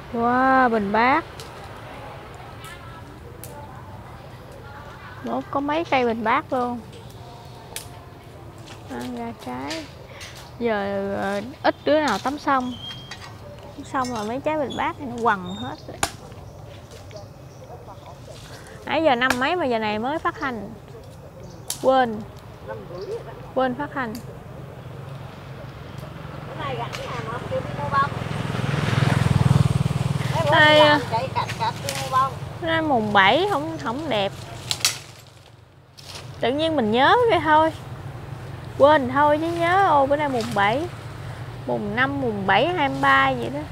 Wow, bình bát. Nó có mấy cây bình bát luôn. Ra trái. Giờ ít đứa nào tắm xong. Xong rồi mấy trái bình bát này nó quằn hết rồi. Nãy giờ năm mấy mà giờ này mới phát hành. Quên phát hành. Nay mùng 7 không đẹp. Tự nhiên mình nhớ cái thôi. Quên thôi chứ nhớ ô bữa nay mùng 7. Mùng 5, mùng 7, 23 vậy đó.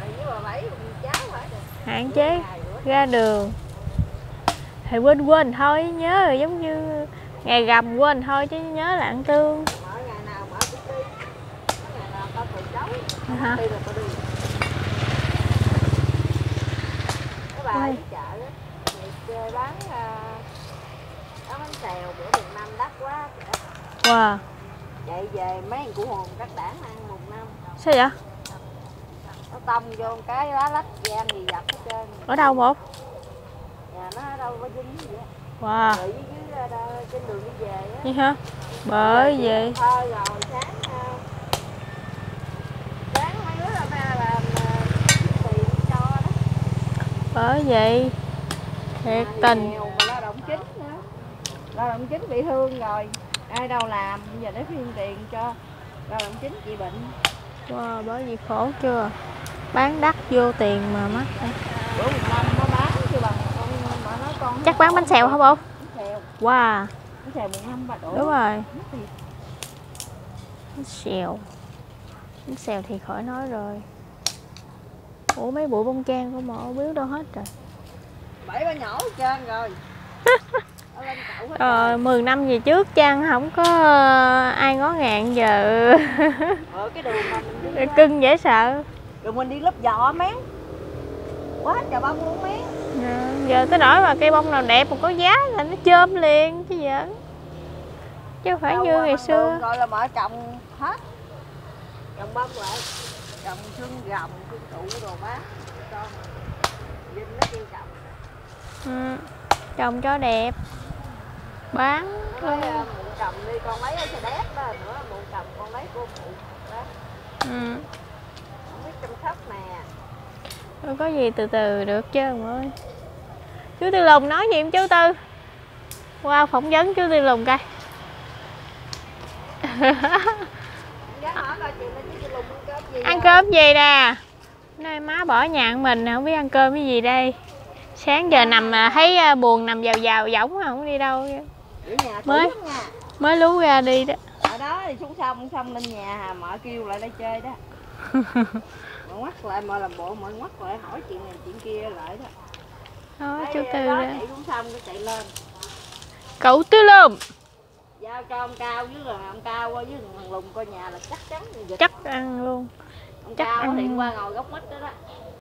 Hạn chế ra đường. Thì quên thôi, nhớ rồi giống như ngày rằm quên thôi chứ nhớ là ăn tương. Hả? Cái bà đi chợ á, chơi bán bánh xèo bữa mùng 5 đắt quá. Wow. Chạy về mấy thằng của Hồn các đảng ăn mùng 5. Sao vậy? Nó tông vô cái lá lách gian gì dập hết trơn. Ở đâu một? Nhà nó ở đâu có dính gì á. Wow. Rồi dưới trên đường đi về á. Vậy hả? Bởi vậy. Thôi rồi sáng mấy đứa là làm tiền cho đó. Bởi vậy. Thiệt tình. Nghèo mà lao động chính nữa. Lao động chính bị thương rồi. Ai đâu làm, bây giờ để phiên tiền cho lao động chính trị bệnh. Wow, bởi vì khổ chưa? Bán đắt vô tiền mà mắc. Bữa 1 năm nó bán chứ bằng mà nói con. Chắc bán bánh xèo hả bộ? Bánh xèo. Wow. Bánh xèo 1 năm bà đổ. Đúng rồi. Bánh xèo. Bánh xèo thì khỏi nói rồi. Ủa mấy bụi bông trang của mợ biết đâu hết rồi. Bảy ba nhỏ hết trơn rồi. 10 năm về trước chăng không có ai ngó ngàng giờ. Cái đường mà mình đi cưng dễ sợ. đường mình đi lớp giò mén quá trời bông luôn mén. Giờ tới nỗi mà cây bông nào đẹp mà có giá là nó chôm liền chứ giỡn, chứ không phải như ngày xưa. Rồi là mở trồng hết, trồng bông lại, trồng xương rồng xương tụ đồ bán cho Vinh nó kêu trồng. Trồng cho đẹp bán. Nó nói mụn trồng đi con lấy ở xe đét đó nữa, mụn trồng con lấy của phụ đó. Không biết chăm sóc nè. Không có gì từ từ được chứ ơi. Chú Tư Lùng nói gì em chú Tư? Wow, phỏng vấn chú Tư Lùng coi. Ăn cơm gì nè? Nay má bỏ nhà ăn mình không biết ăn cơm cái gì đây. Sáng giờ nằm thấy buồn nằm vào võng không đi đâu. Mới lú ra đi đó. Ở đó thì xuống xong lên nhà mợ kêu lại đây chơi đó. Mợ ngoắt lại mợ làm bộ mợ ngoắt lại hỏi chuyện này chuyện kia lại đó. Đó chú Tư đó. Chạy xuống xong cái chạy lên. Cậu Tư Lùng. Giao cho ông Cao với ông Cao với thằng Lùng coi nhà là chắc chắn. Chắc ăn luôn. Ông Cao thì qua ngồi góc mít đó đó.